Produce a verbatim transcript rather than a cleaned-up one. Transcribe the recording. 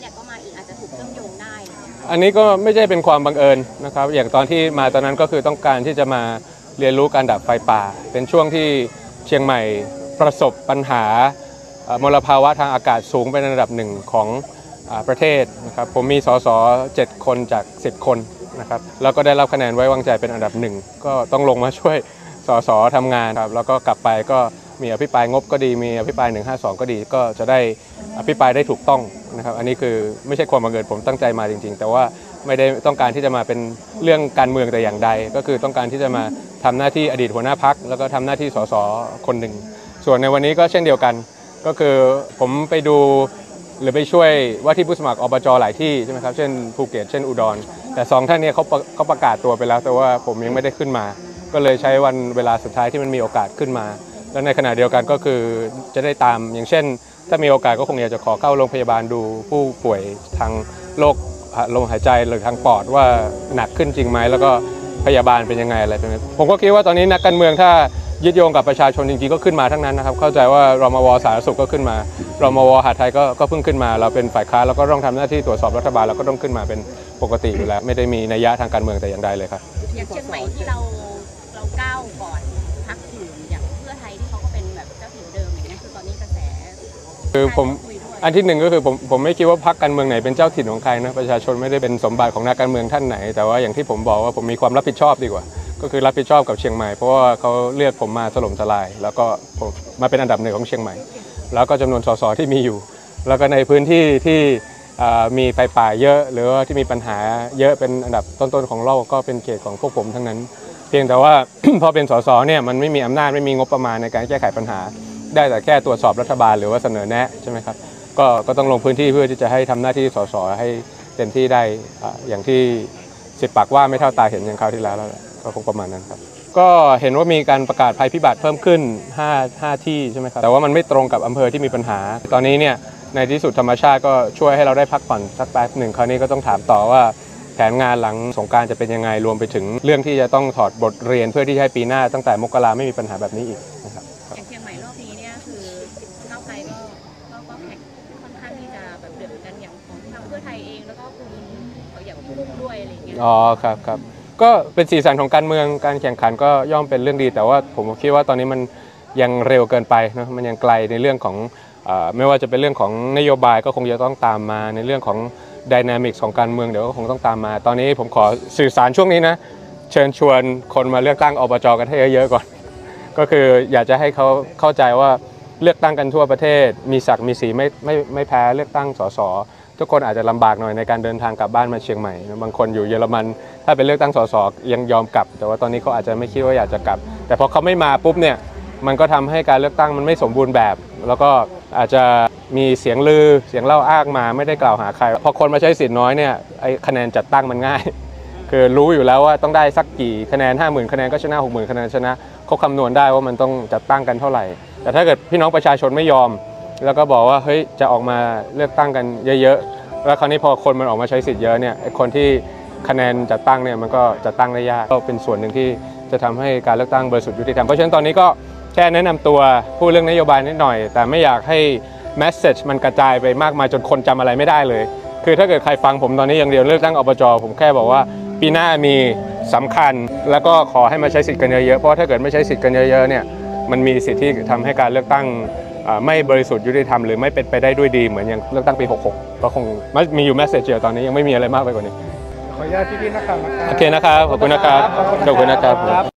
เนี่ยก็มาอีกอาจจะถูกเชื่อมโยงได้อันนี้ก็ไม่ใช่เป็นความบังเอิญนะครับอย่างตอนที่มาตอนนั้นก็คือต้องการที่จะมาเรียนรู้การดับไฟป่าเป็นช่วงที่เชียงใหม่ประสบปัญหามลภาวะทางอากาศสูงเป็นระดับหนึ่งของประเทศนะครับผมมีสสเจ็ดคนจากสิบคนนะครับแล้วก็ได้รับคะแนนไว้วางใจเป็นอันดับหนึ่งก็ต้องลงมาช่วยสสทำงานครับแล้วก็กลับไปก็มีอภิปรายงบก็ดีมีอภิปรายหนึ่งห้าสองก็ดีก็จะได้อภิปรายได้ถูกต้องนะครับอันนี้คือไม่ใช่ความบังเอิญผมตั้งใจมาจริงๆแต่ว่าไม่ได้ต้องการที่จะมาเป็นเรื่องการเมืองแต่อย่างใดก็คือต้องการที่จะมาทำหน้าที่อดีตหัวหน้าพรรคแล้วก็ทำหน้าที่สสคนหนึ่งส่วนในวันนี้ก็เช่นเดียวกันก็คือผมไปดูหรือไปช่วยว่าที่ผู้สมัครอบจหลายที่ใช่ไหมครับเช่นภูเก็ตเช่นอุดรแต่สองท่านนี้เขาเขาประกาศตัวไปแล้วแต่ว่าผมยังไม่ได้ขึ้นมาก็เลยใช้วันเวลาสุดท้ายที่มันมีโอกาสขึ้นมาแล้วในขณะเดียวกันก็คือจะได้ตามอย่างเช่นถ้ามีโอกาสก็คงอยากจะขอเข้าโรงพยาบาลดูผู้ป่วยทางโรคลมหายใจหรือทางปอดว่าหนักขึ้นจริงไหมแล้วก็พยาบาลเป็นยังไงอะไรเป็นไงผมก็คิดว่าตอนนี้นักการเมืองถ้ายึดโยงกับประชาชนจริงๆก็ขึ้นมาทั้งนั้นนะครับเข้าใจว่ารมวสาธารณสุขก็ขึ้นมารมวหาไทยก็ก็เพิ่งขึ้นมาเราเป็นฝ่ายค้านเราก็ต้องทำหน้าที่ตรวจสอบรัฐบาลเราก็ต้องขึ้นมาเป็นปกติอยู่แล้วไม่ได้มีนัยยะทางการเมืองแต่อย่างใดเลยครับอย่างเชียงใหม่ที่เราเราก้าวก่อนพรรคอื่นอย่างเพื่อไทยที่เขาก็เป็นแบบเจ้าถิ่นเดิมอย่างนี้คือตอนนี้กระแสคือผมอันที่หนึ่งก็คือผมผมไม่คิดว่าพรรคการเมืองไหนเป็นเจ้าถิ่นของใครนะประชาชนไม่ได้เป็นสมบัติของนักการเมืองท่านไหนแต่ว่าอย่างที่ผมบอกว่าผมมีความรับผิดชอบดีกว่าก็คือรับผิดชอบกับเชียงใหม่เพราะว่าเขาเลือกผมมาถล่มทลายแล้วก็ผมมาเป็นอันดับหนึ่งของเชียงใหม่แล้วก็จำนวนสสที่มีอยู่แล้วก็ในพื้นที่ที่มีไฟป่าเยอะหรือว่าที่มีปัญหาเยอะเป็นอันดับต้นๆของโลกก็เป็นเขตของพวกผมทั้งนั้นเพียงแต่ว่า พอเป็นสสเนี่ยมันไม่มีอำนาจไม่มีงบประมาณในการแก้ไขปัญหาได้แต่แค่ตรวจสอบรัฐบาลหรือว่าเสนอแนะใช่ไหมครับก็ก็ต้องลงพื้นที่เพื่อที่จะให้ทำหน้าที่สสให้เต็มที่ได้อย่างที่สิบปากว่าไม่เท่าตาเห็นอย่างคราวที่แล้วแล้วก็คงประมาณนั้นครับก็เห็นว่ามีการประกาศภัยพิบัติเพิ่มขึ้นห้า ห้าที่ใช่ไหมครับแต่ว่ามันไม่ตรงกับอำเภอที่มีปัญหาตอนนี้เนี่ยในที่สุดธรรมชาติก็ช่วยให้เราได้พักผ่อนสักแป๊บหนึ่งคราวนี้ก็ต้องถามต่อว่าแผนงานหลังสงกรานต์จะเป็นยังไงรวมไปถึงเรื่องที่จะต้องถอดบทเรียนเพื่อที่ให้ปีหน้าตั้งแต่มกราไม่มีปัญหาแบบนี้อีกนะครับอย่างเชียงใหม่รอบนี้เนี่ยคือก้าวไกลก็ก็ก็แข่งค่อนข้างที่จะแบบเดือดกันอย่างของทางเพื่อไทยเองแล้วก็คุณอย่างพุ่งด้วยอะไรอย่างเงี้ยอ๋อครับครับก็เป็นสีสันของการเมืองการแข่งขันก็ย่อมเป็นเรื่องดีแต่ว่าผมคิดว่าตอนนี้มันยังเร็วเกินไปนะมันยังไกลในเรื่องของไม่ว่าจะเป็นเรื่องของนโยบายก็คงจะต้องตามมาในเรื่องของไดนามิกของการเมืองเดี๋ยวก็คงต้องตามมาตอนนี้ผมขอสื่อสารช่วงนี้นะเชิญชวนคนมาเลือกตั้งอบจกันให้เยอะๆก่อนก็คืออยากจะให้เขาเข้าใจว่าเลือกตั้งกันทั่วประเทศมีศักดิ์มีสีไม่ไม่ไม่แพ้เลือกตั้งสสทุกคนอาจจะลำบากหน่อยในการเดินทางกลับบ้านมาเชียงใหม่บางคนอยู่เยอรมันถ้าเป็นเลือกตั้งสสยังยอมกลับแต่ว่าตอนนี้เขาอาจจะไม่คิดว่าอยากจะกลับแต่พอเขาไม่มาปุ๊บเนี่ยมันก็ทำให้การเลือกตั้งมันไม่สมบูรณ์แบบแล้วก็อาจจะมีเสียงลือเสียงเล่าอ้างมาไม่ได้กล่าวหาใครพอคนมาใช้สิทธิ์น้อยเนี่ยไอ้คะแนนจัดตั้งมันง่ายคือรู้อยู่แล้วว่าต้องได้สักกี่คะแนน ห้าหมื่น คะแนนก็ชนะ หกหมื่น คะแนนชนะเขาคำนวณได้ว่ามันต้องจัดตั้งกันเท่าไหร่แต่ถ้าเกิดพี่น้องประชาชนไม่ยอมแล้วก็บอกว่าเฮ้ยจะออกมาเลือกตั้งกันเยอะๆแล้วคราวนี้พอคนมันออกมาใช้สิทธิ์เยอะเนี่ยไอ้คนที่คะแนนจัดตั้งเนี่ยมันก็จัดตั้งได้ยากก็เป็นส่วนหนึ่งที่จะทำให้การเลือกตั้งบริสุทธิ์ยุติธรรมเพราะฉะนั้นตอนนี้ก็แค่แนะนำตัวพูดเรื่องนโยบายนิดหน่อยแต่ไม่อยากให้แมสเซจมันกระจายไปมากมายจนคนจำอะไรไม่ได้เลยคือถ้าเกิดใครฟังผมตอนนี้อย่างเดียวเลือกตั้งอบจผมแค่บอกว่าปีหน้ามีสำคัญแล้วก็ขอให้มาใช้สิทธิ์กันเยอะๆเพราะถ้าเกิดไม่ใช้สิทธิ์กันเยอะๆเนี่ยมันมีสิทธิ์ที่ทำให้การเลือกตั้งไม่บริสุทธิ์ยุติธรรมหรือไม่เป็นไปได้ด้วยดีเหมือนอย่างเลือกตั้งปีหกหกก็คงมีอยู่แมสเซจเดียวตอนนี้ยังไม่มีอะไรมากไปกว่านี้ขออนุญาตพี่ๆนักข่าวนะครับโอเคนะครับขอบคุณนะครับขอบคุณนะครับ